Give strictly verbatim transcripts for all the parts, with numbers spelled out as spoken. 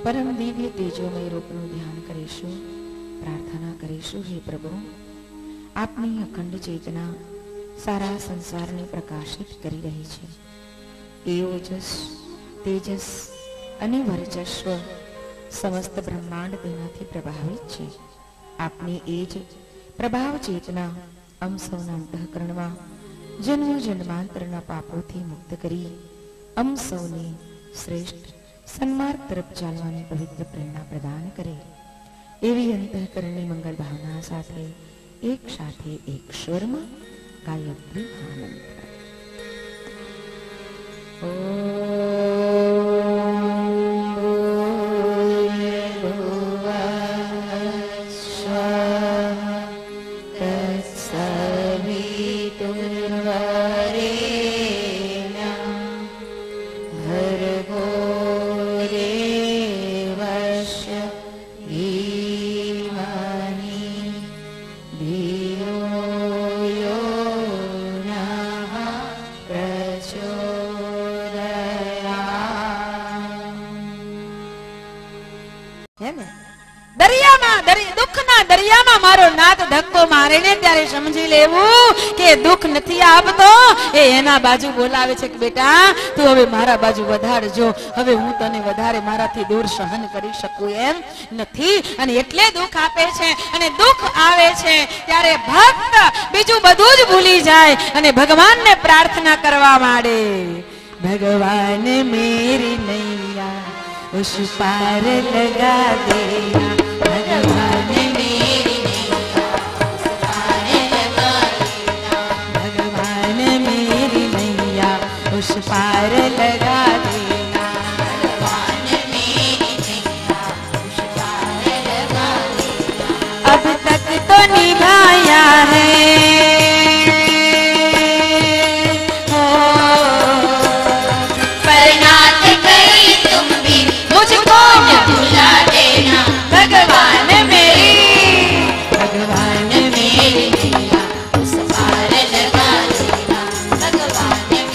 परम दिव्य तेजोमय रूपનું ધ્યાન કરીશું, પ્રાર્થના કરીશું। હે પ્રભુ, આપની અખંડ ચેતના સારા સંસારને પ્રકાશિત કરી રહી છે। એ ઓજસ, તેજસ અને વર્ચસ્વ સમસ્ત બ્રહ્માંડ તેનાથી પ્રભાવિત છે। આપની એ જ પ્રભાવ ચેતના અમ સૌના અંતઃકરણમાં જન્મ જન્માંતરના પાપોથી મુક્ત કરી અમ સૌને શ્રેષ્ઠ સન્માર્ગ તરફ ચાલવાની પવિત્ર પ્રેરણા પ્રદાન કરે। એવી અંતઃકરણની મંગલ ભાવના સાથે એક સાથે એક સ્વરમાં ગાયત્રી મહામંત્ર। समझी लेवू के दुख नहीं आपतो ए एना बाजू बोलावे छे के बेटा तू हवे मारा बाजू वधारजो, हवे हूँ तने वधारे माराथी दूर सहन करी शकूं एम नथी अने एटले दुख आपे छे। अने दुख आवे छे त्यारे भक्त बीजू बधुं ज भूली जाय अने भगवान ने प्रार्थना करवा मांडे। भगवान मेरी नैया उस पार लगा देना, भगवान उस पार लगा देना, भगवान मेरी नैया उस पार लगा देना। अब तक तो निभाया है हो, पर नाथ कहीं तुम भी मुझको न भुला देना, भगवान मेरी भगवान मेरी नैया उस पार लगा देना, भगवान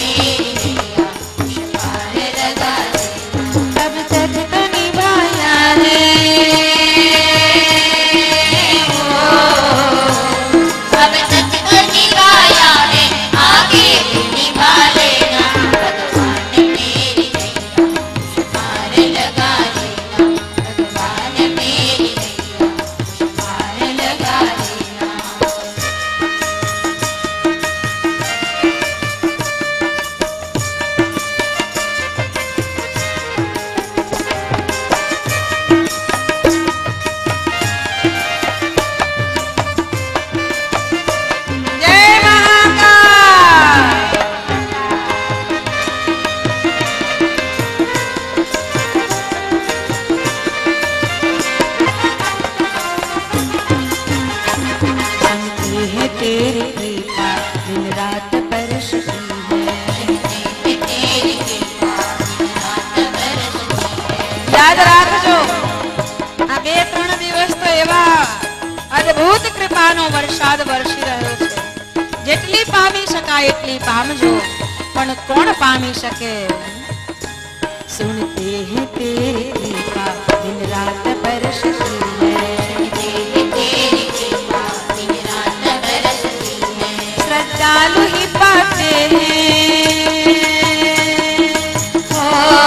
वरसाद वरसी रह्यो छे। जेटली पामी शकाय एटली पामजो, पण कोण पामी शके? सुनते हैं तेरी कृपा दिन रात बरसती है, सुनते हैं तेरी कृपा दिन रात बरसती है, श्रद्धालु ही पाते हैं हो,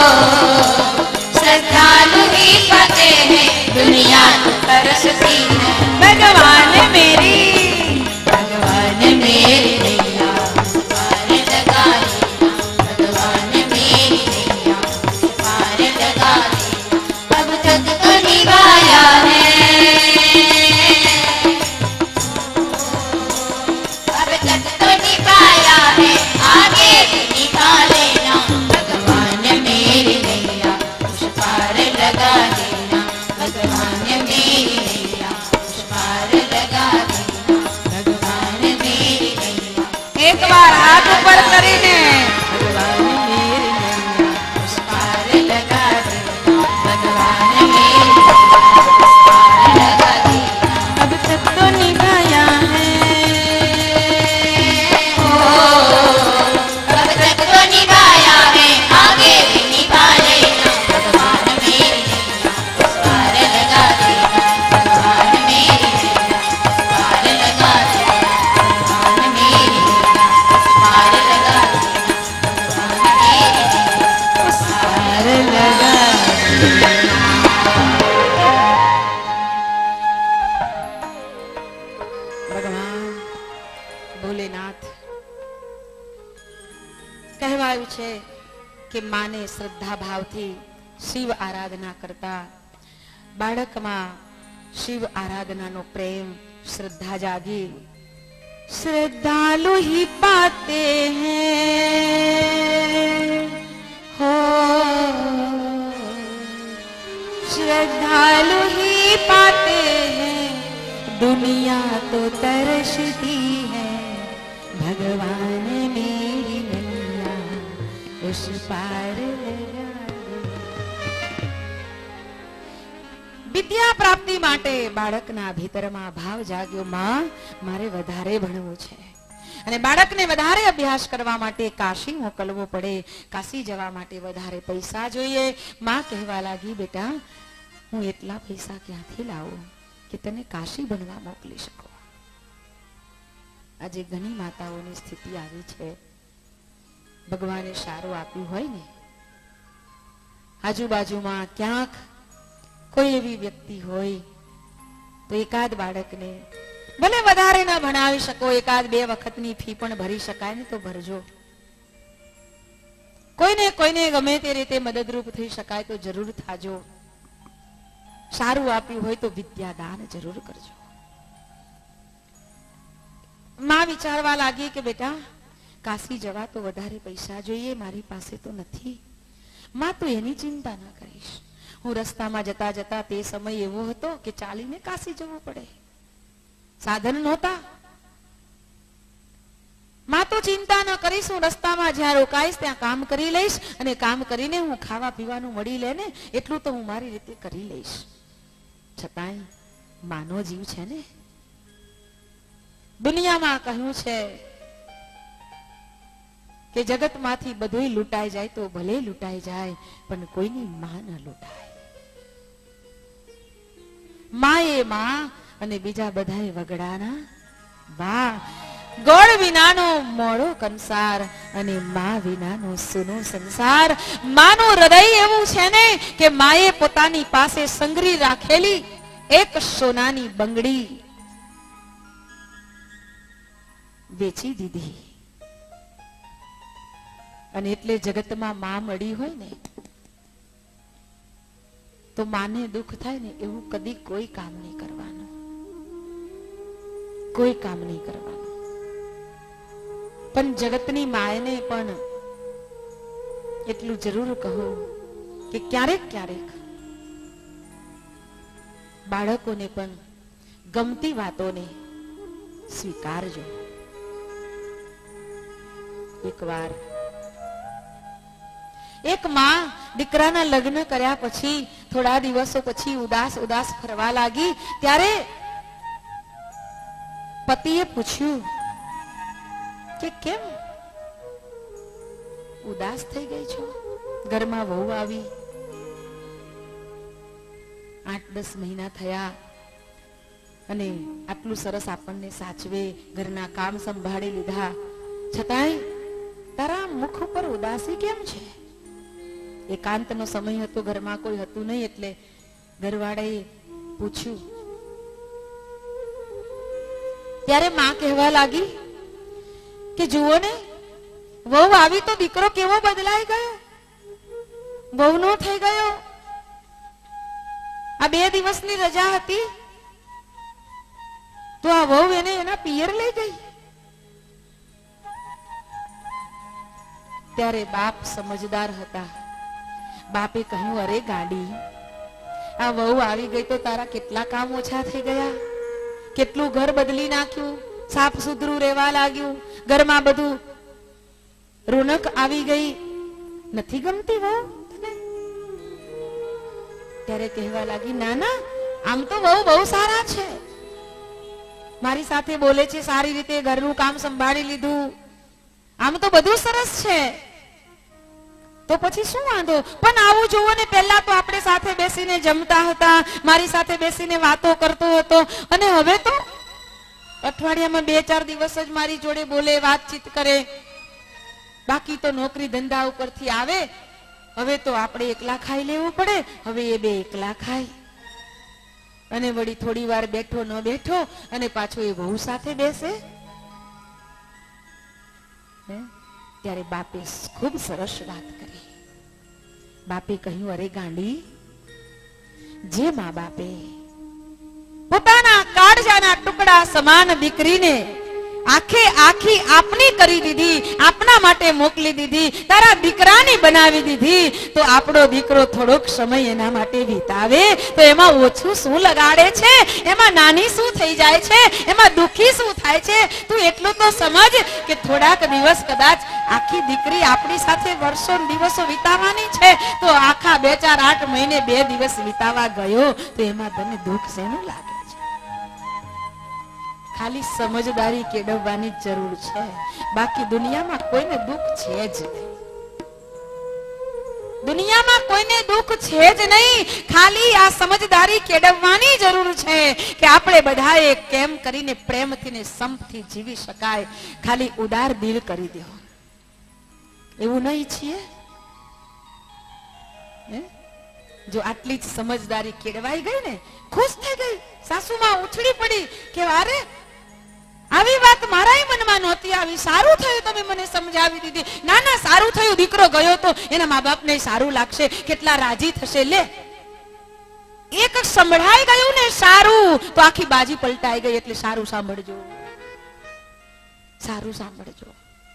श्रद्धालु ही पाते हैं, दुनिया तो तरसती है। भगवान मेरी भगवान मेरी नैया उस पार लगा देना, भगवान मेरी नैया उस पार लगा देना। अब तक तो निभाया है, अब तक तो निभाया है, आगे भी निभा लेना, भगवान मेरी नैया उस पार लगा देना, भगवान मेरी नैया उस पार लगा देना, भगवान मेरी नैया। एक बार हाथ ऊपर करीने भगवान मेरी नैया उस पार लगा देना, भगवान मेरी नैया उस पार लगा देना। अब तक तो निभाया है ओ, अब तक तो निभाया है, आगे भी निभा लेना, भगवान मेरी नैया ભોલેનાથ. કહેવાયું છે કે માને શ્રદ્ધા ભાવથી શિવ આરાધના કરતા બાળકમાં શિવ આરાધનાનો પ્રેમ શ્રદ્ધા જાગી. श्रद्धालु ही पाते हैं हो, श्रद्धालु ही पाते हैं, दुनिया तो तरसती है, भगवान मेरी नैया उस पार लगा दो. વિદ્યા પ્રાપ્તિ માટે બાળકના ભીતરમાં ભાવ જાગ્યો, માં મારે વધારે ભણવું છે અને બાળકને વધારે અભ્યાસ કરવા માટે કાશી મોકલવો પડે, કાશી જવા માટે વધારે પૈસા જોઈએ. માં કહેવા લાગી, બેટા હું એટલા પૈસા ક્યાંથી લાવું કે તને કાશી ભણવા મોકલી શકો. આજે ઘણી માતાઓની સ્થિતિ આવી છે, ભગવાને સારું આપ્યું હોય ને, આજુબાજુમાં ક્યાંક કોઈ એવી વ્યક્તિ હોય તો એકાદ બાળકને ભલે વધારે ન ભણાવી શકો, એકાદ બે વખતની ફી પણ ભરી શકાય ને તો ભરજો. કોઈને કોઈને ગમે તે રીતે મદદરૂપ થઈ શકાય તો જરૂર થાજો. સારું આપ્યું હોય તો વિદ્યાદાન જરૂર કરજો. માં વિચારવા લાગી કે બેટા કાશી જવા તો વધારે પૈસા જોઈએ, મારી પાસે તો નથી. માં તું એની ચિંતા ના કરીશ, હું રસ્તામાં જતા જતા તે સમય એવો હતો કે ચાલીને કાશી જવું પડે, સાધન નહોતા. માં તો ચિંતા ન કરીશ, હું રસ્તામાં જ્યાં રોકાઈશ ત્યાં કામ કરી લઈશ અને કામ કરીને હું ખાવા પીવાનું મળી લે ને એટલું તો હું મારી રીતે કરી લઈશ. છતાંય માનો જીવ છે ને, દુનિયામાં કહ્યું છે કે જગતમાંથી બધું લૂંટાઈ જાય તો ભલે લૂંટાઈ જાય પણ કોઈની માં ન લૂંટાય. માં એ માં અને બીજા બધા વગડાના વાહ. ગોળ વિનાનો મોળો કંસાર અને માં વિનાનો સૂનો સંસાર. માનું હૃદય એવું છે ને કે માએ પોતાની પાસે સંગ્રહી રાખેલી એક સોનાની બંગડી વેચી દીધી. અને એટલે જગતમાં માં મળી હોય ને તો માને દુઃખ થાય ને એવું કદી કોઈ કામ નહીં કરવાનું, કોઈ કામ નહીં કરવાનું. પણ જગતની માયને પણ એટલું જરૂર કહો કે ક્યારેક ક્યારેક બાળકોને પણ ગમતી વાતોને સ્વીકારજો. એકવાર એક માં દીકરાના લગ્ન કર્યા પછી થોડા દિવસો પછી ઉદાસ ઉદાસ ફરવા લાગી, ત્યારે પતિએ પૂછ્યું કે કેમ ઉદાસ થઈ ગઈ છો? ઘરમાં વહુ આવી, આઠ દસ મહિના થયા અને આટલું સરસ આપણને સાચવે, ઘરના કામ સંભાળી લીધા, છતાંય તારા મુખ ઉપર ઉદાસી કેમ છે? એકાંતનો સમય હતો, ઘરમાં કોઈ હતું નહીં એટલે ઘરવાળાએ પૂછ્યું. ત્યારે માં કહેવા લાગી કે જુઓ ને, વહુ આવી તો દીકરો કેવો બદલાઈ ગયો, વહુનો થઈ ગયો. આ બે દિવસની રજા હતી તો આ વહુ એને એના પિયર લઈ ગઈ. ત્યારે બાપ સમજદાર હતા, બાપે કહ્યું, અરે ગાડી, આ વહુ આવી ગઈ તો તારા કેટલા કામ ઓછા થઈ ગયા, કેટલું ઘર બદલી નાખ્યું, સાફ સુથરું રહેવા લાગ્યું, ઘરમાં બધું રોનક આવી ગઈ, નથી ગમતી વહુ તને? ત્યારે કહેવા લાગી, ના ના, આમ તો વહુ બહુ સારા છે, મારી સાથે બોલે છે સારી રીતે, ઘરનું કામ સંભાળી લીધું, આમ તો બધું સરસ છે, તો પછી શું વાંધો? પણ આવું જુઓ ને, પહેલા તો આપણે સાથે બેસીને જમતા હતા, મારી સાથે બેસીને વાતો કરતો હતો, અને હવે તો અઠવાડિયામાં બે ચાર દિવસ જ મારી જોડે બોલે, વાતચીત કરે, બાકી તો નોકરી ધંધા ઉપરથી આવે. હવે તો આપણે એકલા ખાઈ લેવું પડે, હવે એ બે એકલા ખાય, અને વળી થોડી વાર બેઠો ન બેઠો અને પાછો એ વહુ સાથે બેસે. ત્યારે બાપે ખૂબ સરસ વાત કરી. બાપે કહ્યું, અરે ગાંડી, જે મા બાપે પોતાના કાળજાના ટુકડા સમાન દીકરીને આખે આખી આપની કરી દીધી, આપના માટે મોકલી દીધી, તારા દીકરાની બનાવી દીધી, તો આપણો દીકરો થોડોક સમય એના માટે વિતાવે તો એમાં ઓછું શું લગાડે છે? એમાં નાની શું થઈ જાય છે? એમાં દુખી શું થાય છે? તું એટલું તો સમજ કે થોડાક દિવસ કદાચ આખી દીકરી આપણી સાથે વર્ષો દિવસો વિતાવવાની છે, તો આખા બે ચાર આઠ મહિને બે દિવસ વિતાવા ગયો તો એમાં તને દુઃખ શેનું લાગે? ખાલી સમજદારી કેળવવાની જરૂર છે, બાકી દુનિયામાં કોઈને દુઃખ છે જ નહીં. દુનિયામાં કોઈને દુઃખ છે જ નહીં. ખાલી આ સમજદારી કેળવવાની જરૂર છે કે આપણે બધાએ કેમ કરીને પ્રેમથી ને સંપથી જીવી શકાય. ખાલી ઉદાર દિલ કરી દો. એવું નહીં છીએ? જો આટલી જ સમજદારી કેળવાઈ ગઈ ને, ખુશ થઈ ગઈ. સાસુમાં ઉછળી પડી કે અરે આવી વાત મારા મનમાં નહોતી આવી, સારું થયું તમે મને સમજાવી દીધી. ના ના, સારું થયું, દીકરો ગયો તો એના મા બાપને સારું લાગશે, કેટલા રાજી થશે. લે, એક સંભળાઈ ગયું ને સારું, તો આખી બાજી પલટાઈ ગઈ. એટલે સારું સાંભળજો, સારું સાંભળજો.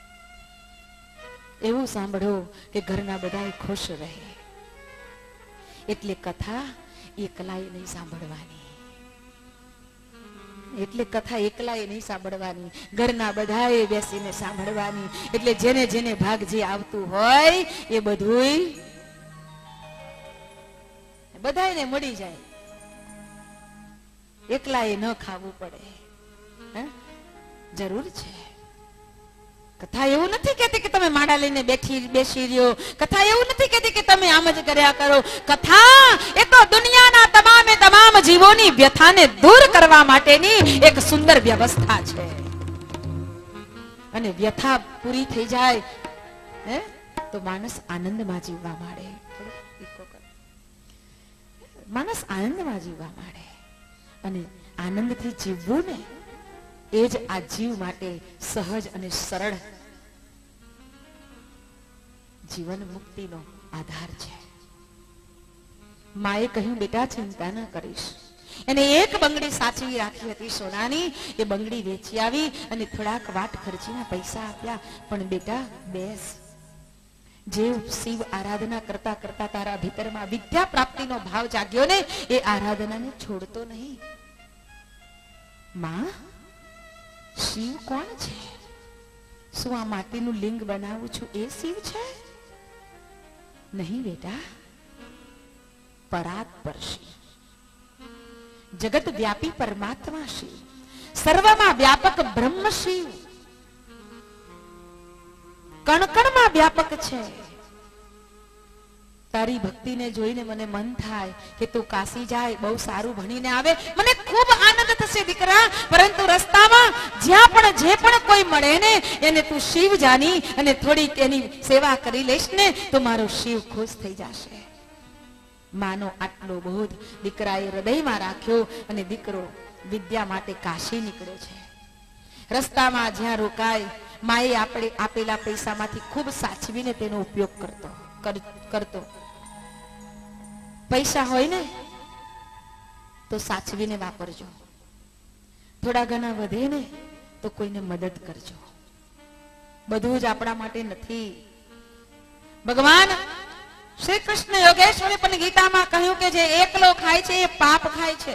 એવું સાંભળો કે ઘરના બધા ખુશ રહે. એટલે કથા એકલાએ નહીં સાંભળવાની. એટલે કથા એકલાએ નહીં સાંભળવાની, ઘરના બધાએ બેસીને સાંભળવાની. એટલે જેને જેને ભાગ જે આવતું હોય એ બધું બધાને મળી જાય. એકલાએ ન ખાવું પડે. જરૂર છે. કથા એવું નથી કહેતી કે તમે માળા લઈને બેઠી બેસી રહ્યો. કથા એવું નથી કહેતી કે તમે આમ જ કર્યા કરો. કથા એ તો દુનિયાના તમામે તમામ જીવોની વ્યથાને દૂર કરવા માટેની એક સુંદર વ્યવસ્થા છે. અને વ્યથા પૂરી થઈ જાય હે તો માણસ આનંદમાં જીવવા માંડે. માણસ આનંદમાં જીવવા માંડે. અને આનંદથી જીવવું ને એ જ આ જીવ માટે સહજ અને સરળ જીવન મુક્તિનો આધાર છે. માએ કહ્યું, બેટા ચિંતા ન કરીશ. એને એક બંગડી સાચવી રાખી હતી સોનાની. એ બંગડી વેચી આવી અને થોડાક વાટ ખર્ચીના પૈસા આપ્યા. પણ બેટા બેસ, જે શિવ આરાધના કરતા કરતા તારા ભીતરમાં વિદ્યા પ્રાપ્તિનો ભાવ જાગ્યો ને, એ આરાધનાને છોડતો નહીં. માં, શિવ કોણ છે? શું આ માટીનું લિંગ બનાવું છું એ શિવ છે? નહીં બેટા, પરાત્પર શિવ, જગત વ્યાપી પરમાત્મા શિવ, સર્વમાં વ્યાપક બ્રહ્મ શિવ, કણકણમાં વ્યાપક છે. તારી ભક્તિને જોઈને મને મન થાય કે તું કાશી જાય, બહુ સારું ભણીને આવે, મને ખૂબ આનંદ થશે દીકરા. પરંતુ રસ્તામાં જ્યાં પણ જે પણ કોઈ મળે ને એને તું શિવ જાની અને થોડી તેની સેવા કરી લઈશ ને તો મારો શિવ ખુશ થઈ જશે. માનો આટલો બોધ દીકરાએ હૃદયમાં રાખ્યો અને દીકરો વિદ્યા માટે કાશી નીકળ્યો છે. રસ્તામાં જ્યાં રોકાય માએ આપણે આપેલા પૈસામાંથી ખૂબ સાચવીને તેનો ઉપયોગ કરતો કરતો પૈસા હોય ને તો સાચવીને વાપરજો. થોડા ઘણા વધે ને તો કોઈને મદદ કરજો. બધું જ આપણા માટે નથી. ભગવાન શ્રી કૃષ્ણ યોગેશ્વરે પણ ગીતામાં કહ્યું કે જે એકલો ખાય છે એ પાપ ખાય છે.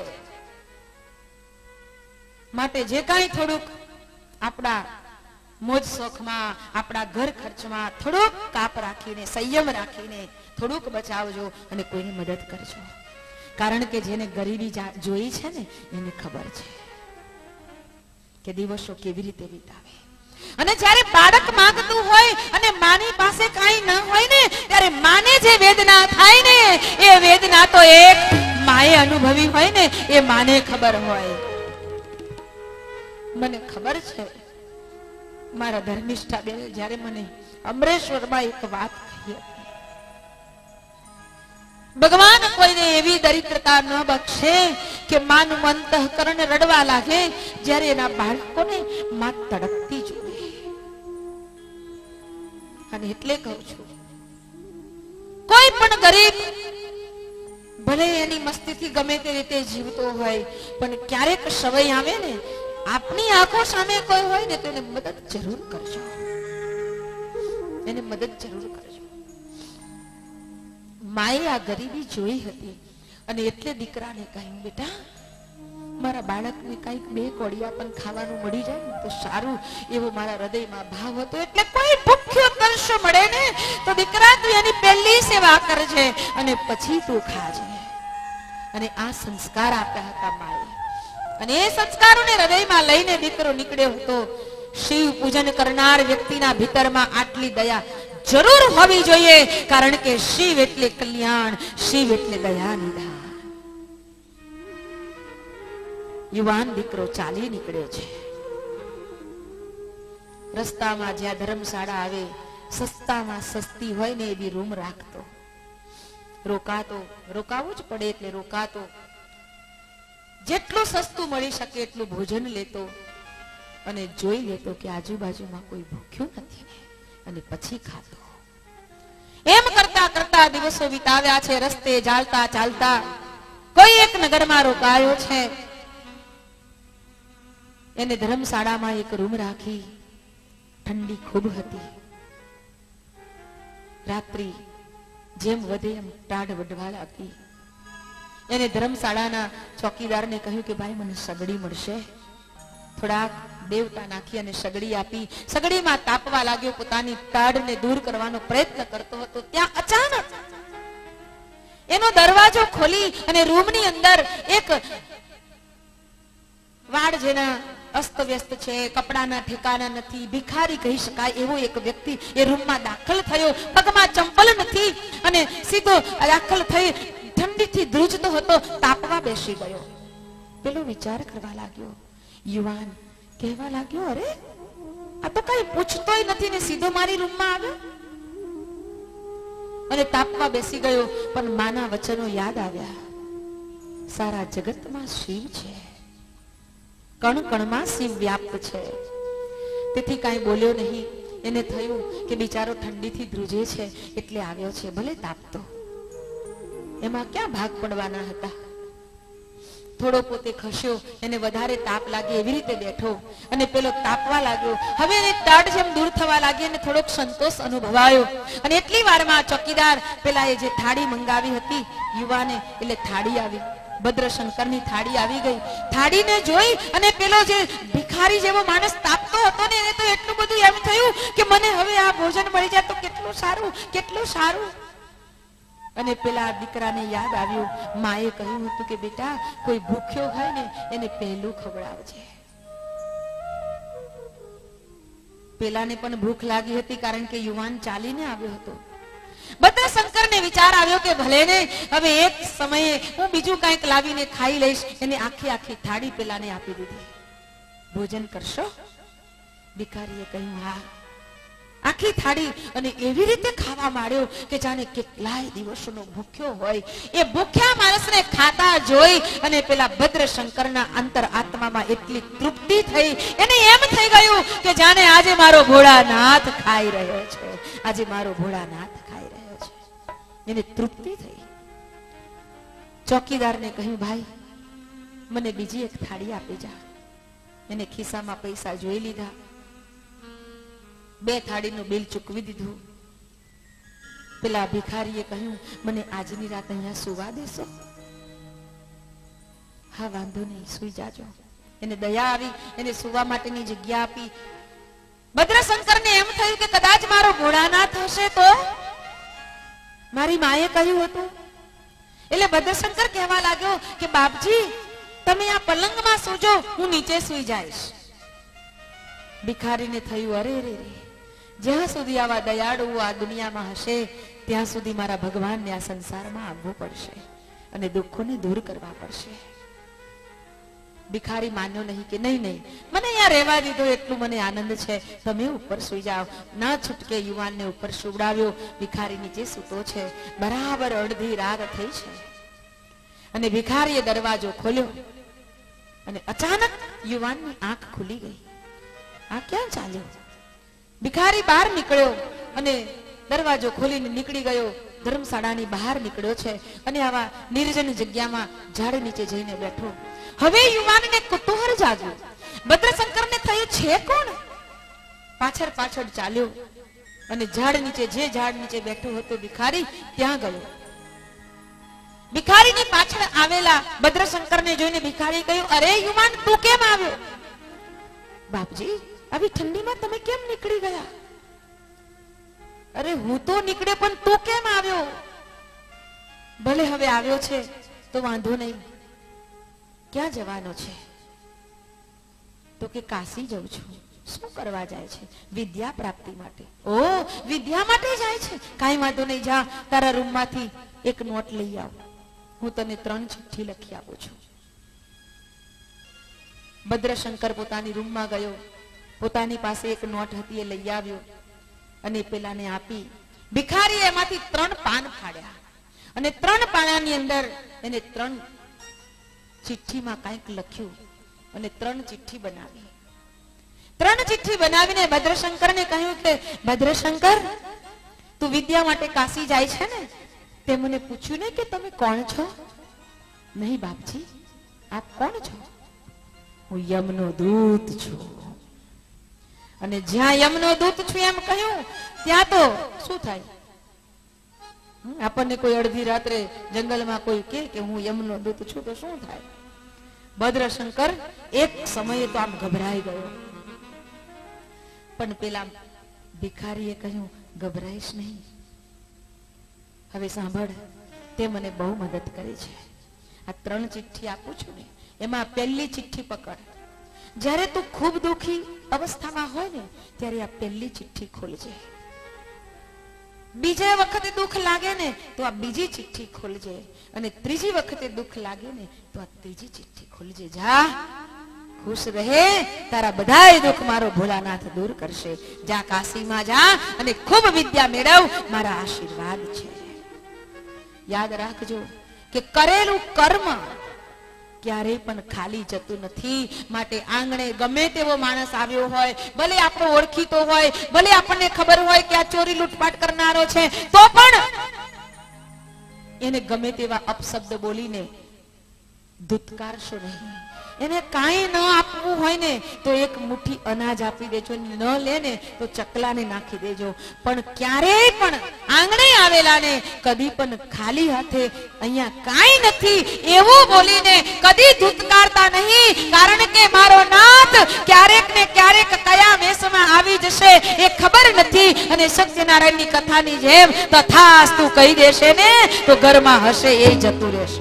માટે જે કાંઈ થોડુંક આપણા મોજ શોખમાં, આપણા ઘર ખર્ચમાં થોડોક કાપ રાખીને, સંયમ રાખીને થોડુંક બચાવજો અને કોઈની મદદ કરજો. કારણ કે જેને ગરીબી જોઈ છે ને એને ખબર છે કે દિવસો કેવી રીતે વિતાવે. અને જ્યારે બાળક માંગતું હોય અને માની પાસે કાંઈ ન હોય ને ત્યારે માને જે વેદના થાય ને એ વેદના તો એક માએ અનુભવી હોય ને એ માને ખબર હોય. મને ખબર છે મારા ધર્મિષ્ઠા બેન જ્યારે મને અમરેશ્વરમાં એક વાત કહી, ભગવાન કોઈને એવી દરિદ્રતા ન બક્ષે કે માનું અંતઃકરણ રડવા લાગે જ્યારે એના બાળકોને માં તડપતી જોવે. અને એટલે કહું છું, કોઈ પણ ગરીબ ભલે એની મસ્તીથી ગમે તે રીતે જીવતો હોય, પણ ક્યારેક સમય આવે ને આપની આંખો સામે કોઈ હોય ને તો એને મદદ જરૂર કરજો, એને મદદ જરૂર કરજો. માએ આ ગરીબી જોઈ હતી અને એટલે દીકરાને કહ્યું, બેટા મારા બાળકને કઈક બે કોડિયા પણ ખાવાનું મળી જાય ને તો સારું, એવો મારા હૃદયમાં ભાવ હતો. એટલે કોઈ ભૂખ્યો તરસ્યો મળે ને તો દીકરા તું એની પહેલી સેવા કરજે અને પછી તું ખાજે. અને આ સંસ્કાર આપ્યા હતા માએ, અને એ સંસ્કારોને હૃદયમાં લઈને દીકરો નીકળ્યો હતો. શિવ પૂજન કરનાર વ્યક્તિના ભીતરમાં આટલી દયા જરૂર હોવી જોઈએ, કારણ કે શિવ એટલે કલ્યાણ, શિવ એટલે દયા નિધાન. યુવાન દીકરો ચાલી નીકળ્યો છે. રસ્તામાં જ્યાં ધર્મશાળા આવે, સસ્તામાં સસ્તી હોય ને એવી રૂમ રાખતો, રોકાતો, રોકાવું જ પડે એટલે રોકાતો. જેટલું સસ્તું મળી શકે એટલું ભોજન લેતો અને જોઈ લેતો કે આજુબાજુમાં કોઈ ભૂખ્યું નથી ને, અને પછી ખાતો. એમ કરતા કરતા દિવસો વિતાવ્યા છે. રસ્તે ચાલતા ચાલતા કોઈ એક નગરમાં રોકાયો છે. એને ધર્મશાળામાં એક રૂમ રાખી. ઠંડી ખૂબ હતી. રાત્રિ જેમ વધે એમ ટાઢ વઢવા લાગી. એને ધર્મશાળાના ચોકીદારને કહ્યું કે ભાઈ મને સગડી મળશે. થોડાક દેવતા નાખી અને સગડી આપી. સગડીમાં તાપવા લાગ્યો. પોતાની ટાઢને દૂર કરવાનો પ્રયત્ન કરતો હતો. ત્યાં અચાનક એનો દરવાજો ખોલી અને રૂમની અંદર એક વાડ જેના અસ્ત વ્યસ્ત છે, કપડાના ઠેકાણા નથી, ભિખારી કહી શકાય એવો એક વ્યક્તિ એ રૂમમાં દાખલ થયો. પગમાં ચંપલ નથી અને સીધો દાખલ થઈ ઠંડીથી ધ્રુજતો હતો. તાપવા બેસી ગયો. પેલો વિચાર કરવા લાગ્યો. યુવાન કહેવા લાગ્યો, અરે આ તો કઈ પૂછતોય નથી ને સીધો મારી રૂમમાં આવ્યો. અને તાપવા બેસી ગયો. પણ માના વચનો યાદ આવ્યા. સારા જગતમાં શિવ છે, કણ કણમાં શિવ વ્યાપ્ત છે. તેથી કાંઈ બોલ્યો નહીં. એને થયું કે બિચારો ઠંડીથી ધ્રુજે છે એટલે આવ્યો છે, ભલે તાપતો, એમાં ક્યાં ભાગ પડવાના હતા. થોડો પોતે ખસ્યો. એને વધારે તાપ લાગે એવી રીતે બેઠો અને પેલો તાપવા લાગ્યો. હવે એને ટાઢ જેમ દૂર થવા લાગી અને થોડોક સંતોષ અનુભવાયો. અને એટલી વારમાં ચોકીદાર પેલા એ જે થાળી મંગાવી હતી યુવાને, એટલે થાળી આવી. ભદ્રશંકરની થાળી આવી ગઈ. થાળીને જોઈ અને પેલો જે ભિખારી જેવો માણસ તાપતો હતો ને એને તો એટલું બધું એમ થયું કે મને હવે આ ભોજન મળી જાય તો કેટલું સારું, કેટલું સારું. અને પેલા દીકરાને યાદ આવ્યું, માએ કહ્યું હતું કે બેટા કોઈ ભૂખ્યો હોય ને એને પહેલું ખવડાવજે. પેલાને પણ ભૂખ લાગી હતી કારણ કે યુવાન ચાલીને આવ્યો હતો. ભદ્રશંકરને વિચાર આવ્યો કે ભલે ને હવે એક સમયે હું બીજું કંઈક લાવીને ખાઈ લઈશ. એને આખી આખી થાળી પેલાને આપી દીધી. ભોજન કરશો? ભિખારીએ કહ્યું હા. આખી થાળી અને એવી રીતે ખાવા માંડ્યો કે જાણે કેટલાય દિવસોનો ભૂખ્યો હોય. એ ભૂખ્યા માણસને ખાતા જોઈ અને પેલા ભદ્રશંકરના અંતર આત્મામાં એટલી તૃપ્તિ થઈ. એને એમ થઈ ગયું કે જાણે આજે મારો ભોળાનાથ ખાઈ રહ્યો છે, આજે મારો ભોળાનાથ ખાઈ રહ્યો છે. એને તૃપ્તિ થઈ. ચોકીદારને કહ્યું ભાઈ મને બીજી એક થાળી આપી જા. એને ખિસ્સામાં પૈસા જોઈ લીધા. બે થાળીનું બિલ ચૂકવી દીધું. પેલા ભિખારીએ કહ્યું મને આજની રાત અહીંયા સુવા દેશો? હા વાંધો નહીં, સુઈ જાજો. એને દયા આવી. એને સુવા માટેની જગ્યા આપી. ભદ્રશંકરને એમ થયું કે કદાચ મારો ભોળાનાથ હશે તો? મારી માએ કહ્યું હતું. એટલે ભદ્રશંકર કહેવા લાગ્યો કે બાપજી તમે આ પલંગમાં સૂજો, હું નીચે સુઈ જઈશ. ભિખારીને થયું અરે રે રે, જ્યાં સુધી આવા દયાળુ આ દુનિયામાં હશે ત્યાં સુધી મારા ભગવાનને આ સંસારમાં આવવું પડશે અને દુઃખોને દૂર કરવા પડશે. ભિખારી માન્યો નહીં કે નહીં નહીં મને અહીંયા રહેવા દીધો એટલું મને આનંદ છે, તમે ઉપર સુઈ જાઓ. ના છૂટકે યુવાનને ઉપર સુવડાવ્યો. ભિખારી નીચે સૂતો છે. બરાબર અડધી રાત થઈ છે અને ભિખારીએ દરવાજો ખોલ્યો અને અચાનક યુવાનની આંખ ખુલી ગઈ. આ ક્યાં ચાલ્યો? ભિખારી બહાર નીકળ્યો. અને દરવાજો ખોલીને નીકળી ગયો, ધર્મશાળાની બહાર નીકળ્યો છે અને આવા નિર્જન જગ્યામાં ઝાડ નીચે જઈને બેઠો. હવે યુવાનને કુતૂહલ જાગ્યું, ભદ્રશંકરને થયું છે કોણ? પાછળ પાછળ ચાલ્યો અને ઝાડ નીચે, જે ઝાડ નીચે બેઠો હતો ભિખારી, ત્યાં ગયો. ભિખારીની પાછળ આવેલા ભદ્રશંકરને જોઈને ભિખારી કહ્યું, અરે યુવાન, તું કેમ આવ્યો? બાપજી, આવી ઠંડીમાં તમે કેમ નીકળી ગયા? અરે હું તો નીકળ્યો, પણ તું કેમ આવ્યો? ભલે હવે આવ્યો છે તો વાંધો નહીં. ક્યાં જવાનો છે? તો કે કાશી જઉં છું. શું કરવા જાય છે? વિદ્યા પ્રાપ્તિ માટે. ઓ, વિદ્યા માટે જાય છે? કાઈ વાંધો નહીં, જા તારા રૂમમાંથી એક નોટ લઈ આવ, હું તને ત્રણ ચિઠ્ઠી લખી આપું છું. ભદ્રશંકર પોતાની રૂમમાં ગયો, પોતાની પાસે એક નોટ હતી એ લઈ આવ્યો અને પેલાને આપી. ભિખારીએ એમાંથી ત્રણ પાન ફાડ્યા અને ત્રણ પાનાની અંદર એને ત્રણ ચિઠ્ઠીમાં કંઈક લખ્યું અને ત્રણ ચિઠ્ઠી બનાવી. ત્રણ ચિઠ્ઠી બનાવીને ભદ્રશંકરને કહ્યું કે ભદ્રશંકર, તું વિદ્યા માટે કાશી જાય છે ને? તે મને પૂછ્યું ને કે તમે કોણ છો? નહીં બાપજી, આપ કોણ છો? હું યમનો દૂત છું. અને જ્યાં યમનો દૂત છું એમ કહ્યું, ત્યાં તો શું થાય? આપણને કોઈ અડધી રાત્રે જંગલમાં કોઈ કહે કે હું યમનો દૂત છું તો શું થાય? ભદ્રશંકર એક સમયે તો આમ ગભરાઈ ગયો, પણ પેલા ભિખારીએ કહ્યું, ગભરાઈશ નહીં. હવે સાંભળ, તે મને બહુ મદદ કરી છે. આ ત્રણ ચિઠ્ઠી આપું છું ને, એમાં પહેલી ચિઠ્ઠી પકડ. જ્યારે તું ખૂબ દુખી અવસ્થામાં હોય ને, ત્યારે આ પહેલી ચિઠ્ઠી ખોલજે. બીજા વખતે દુઃખ લાગે ને તો આ બીજી ચિઠ્ઠી ખોલજે, અને ત્રીજી વખતે દુઃખ લાગે ને તો આ ત્રીજી ચિઠ્ઠી ખોલજે. જા, ખુશ રહે, તારા બધાય દુઃખ મારો ભોલાનાથ દૂર કરશે. જા, કાશીમાં જા અને ખૂબ વિદ્યા મેળવ, મારા આશીર્વાદ છે. યાદ રાખજો કે કરેલું કર્મ ક્યારેય પણ ખાલી જતું નથી. માટે આંગણે ગમે તેવો માણસ આવ્યો હોય, ભલે આપણો ઓળખીતો હોય, ભલે આપણને ખબર હોય કે આ ચોરી લૂંટપાટ કરનારો છે, તો પણ એને ગમે તેવા અપશબ્દ બોલીને ધુતકારશો નહીં. એને કાંઈ ન આપવું હોય ને તો એક મુઠ્ઠી અનાજ આપી દેજો, ન લે ને તો ચકલાને નાખી દેજો. પણ ક્યારેય પણ આંગણે આવેલાને કદી પણ ખાલી હાથે અહીંયા કાંઈ નથી એવું બોલીને કદી ધુતકારતા નહીં. કારણ કે મારો નાથ ક્યારેક ને ક્યારેક કયા વેશમાં આવી જશે એ ખબર નથી. અને સત્યનારાયણની કથાની જેમ તથાસ્તુ કહી દેશે ને તો ઘરમાં હશે એ જતું રહેશે.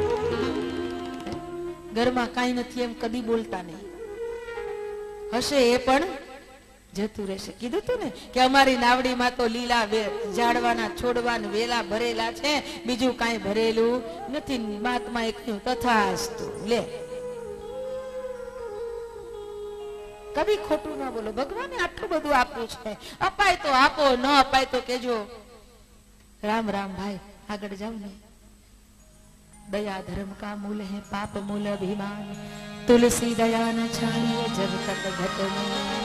ઘરમાં કાંઈ નથી એમ કદી બોલતા નહીં, હશે એ પણ જતું રહેશે. કીધું તું ને કે અમારી નાવડીમાં તો લીલા ઝાડવાના છોડવાના વેલા ભરેલા છે, બીજું કાંઈ ભરેલું નથી. મહાત્મા એક તથાસ્તુ લે, કદી ખોટું ના બોલો. ભગવાને આટલું બધું આપ્યું છે, અપાય તો આપો, ન અપાય તો કેજો. રામ રામ ભાઈ, આગળ જાવ ને. दया धर्म का मूल है पाप मूल अभिमान, तुलसी दया न छाड़िए जब तक घट में.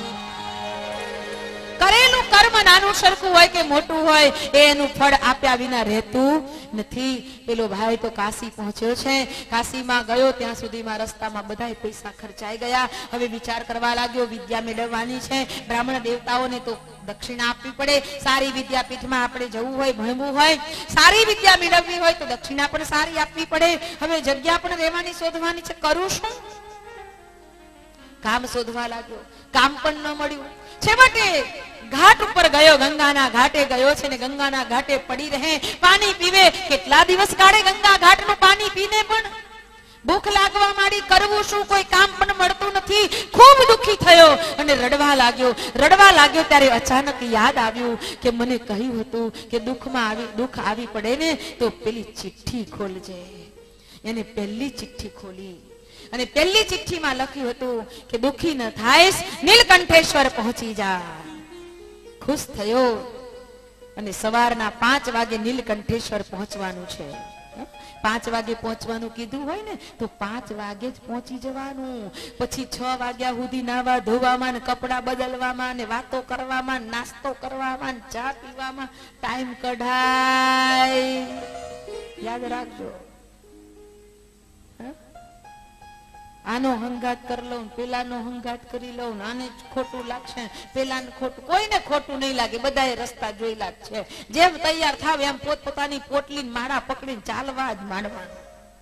કરેલું કર્મ નાનું સરખું હોય કે મોટું હોય એનું ફળ આપ્યા વિના રહેતું નથી. પેલો ભાઈ તો કાશી પહોંચ્યો છે, કાશીમાં ગયો ત્યાં સુધીમાં રસ્તામાં બધાય પૈસા ખર્ચાઈ ગયા. હવે વિચાર કરવા લાગ્યો, વિદ્યા મેળવવાની છે, બ્રાહ્મણ દેવતાઓને તો દક્ષિણા આપવી પડે. સારી વિદ્યાપીઠમાં આપણે જવું હોય, ભણવું હોય, સારી વિદ્યા મેળવવી હોય તો દક્ષિણા પણ સારી આપવી પડે. હવે જગ્યા પણ રહેવાની શોધવાની છે, કરું શું? કામ શોધવા લાગ્યો, કામ પણ ન મળ્યું. છેવટે ઘાટ ઉપર ગયો, ગંગાના ઘાટે ગયો છે ને ગંગાના ઘાટે પડી રહે, પાણી પીવે. કેટલા દિવસ કાઢે ગંગા ઘાટનું પાણી પીને, પણ ભૂખ લાગવા માંડી. કરવું શું? કોઈ કામ પણ મળતું નથી. ખૂબ દુખી થયો અને રડવા લાગ્યો. રડવા લાગ્યો ત્યારે અચાનક યાદ આવ્યું કે મને કહ્યું હતું કે દુઃખમાં આવી દુઃખ આવી પડે ને તો પેલી ચિઠ્ઠી ખોલજે. એને પહેલી ચિઠ્ઠી ખોલી અને પહેલી ચિઠ્ઠીમાં લખ્યું હતું કે દુખી ન થાયસ, નીલકંઠેશ્વર પહોંચી જા. ખુશ થયો અને સવારના પાંચ વાગે નીલકંઠેશ્વર પહોંચવાનું છે. પાંચ વાગે પહોંચવાનું કીધું હોય ને તો પાંચ વાગે જ પહોંચી જવાનું. પછી છ વાગ્યા સુધી નાવા ધોવામાં, કપડા બદલવામાં, ને વાતો કરવામાં, નાસ્તો કરવામાં, ચા પીવામાં ટાઈમ કઢાય. યાદ રાખજો. આનો હંગાત કરી લઉં, પેલાનો હંગાત કરી લઉં, આને ખોટું લાગશે, પેલાને ખોટું. કોઈને ખોટું નહીં લાગે, બધાએ રસ્તા જોયેલા જ છે. જેમ તૈયાર થાવ એમ પોતપોતાની પોટલી માળા પકડીને ચાલવા જ માંડવાનું.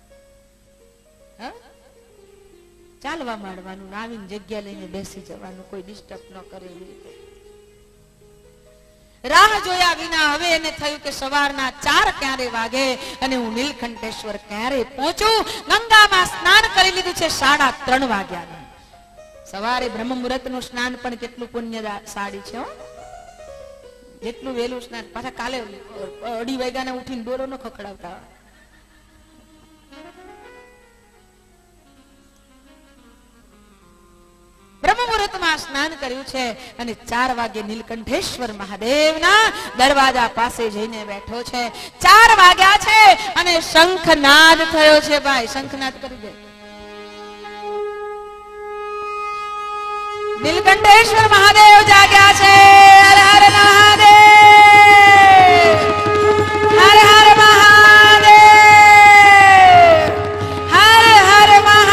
ચાલવા માંડવાનું, આવીને જગ્યા લઈને બેસી જવાનું, કોઈ ડિસ્ટર્બ ન કરે એવી રીતે. રાહ જોયા વિના હવે એને થયું કે સવારના ચાર ક્યારે વાગે અને હું નીલકંઠેશ્વર ક્યારે પહોંચું. ગંગામાં સ્નાન કરી લીધું છે સાડા ત્રણ વાગ્યા. સવારે બ્રહ્મ મુહૂર્ત નું સ્નાન પણ કેટલું પુણ્ય સાડી છે. જેટલું વહેલું સ્નાન. પાછા કાલે અઢી વાગ્યા ઉઠીને દોરો ન ખખડાવતા. બ્રહ્મ મુહૂર્તમાં સ્નાન કર્યું છે અને ચાર વાગે નીલકંઠેશ્વર મહાદેવના દરવાજા પાસે જઈને બેઠો છે. ચાર વાગ્યા છે અને શંખનાદ થયો છે. ભાઈ શંખનાદ કરી દે. નીલકંઠેશ્વર મહાદેવ જાગ્યા છે. હર હર મહાદેવ, હર હર મહાદેવ, હર હર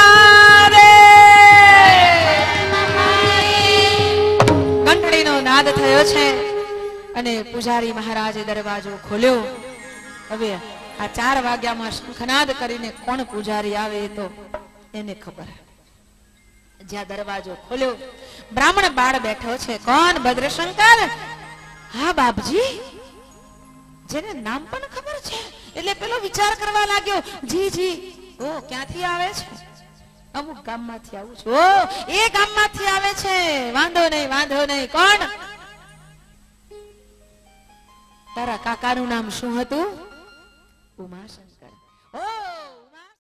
મહાદેવ. ઘંટડીનો નાદ થયો છે અને પૂજારી મહારાજે દરવાજો ખોલ્યો. હવે આ ચાર વાગ્યામાં શંખનાદ કરીને કોણ પૂજારી આવે તો એને ખબર. જ્યાં દરવાજો ખોલ્યો બ્રાહ્મણ બાળ બેઠો છે. કોણ? ભદ્રશંકર. હા બાપજી, જેને નામ પણ ખબર છે. એટલે પેલો વિચાર કરવા લાગ્યો, જી જી ઓ ક્યાંથી આવે છે? અમુક ગામમાંથી આવું છું. ઓ એ ગામમાંથી આવે છે. વાંધો નહીં, વાંધો નહીં. કોણ? તારા કાકાનું નામ શું હતું? ઉમાશંકર.